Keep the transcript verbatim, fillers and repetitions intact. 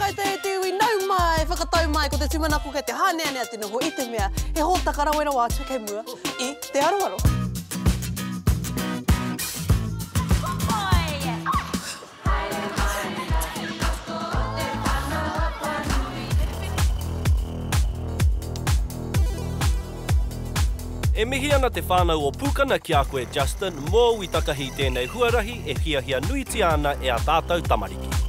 kai te e te ui nau mai, whakatau mai ko te timana ko kei te hāneanea tino ho i te mea, he hōta karawera wā tuke mua i te aroaro. E mihi ana te whānau o pūkana ki a koe Justin, mō ui takahi tēnei huarahi e hiahia nuiti ana e a tātou tamariki.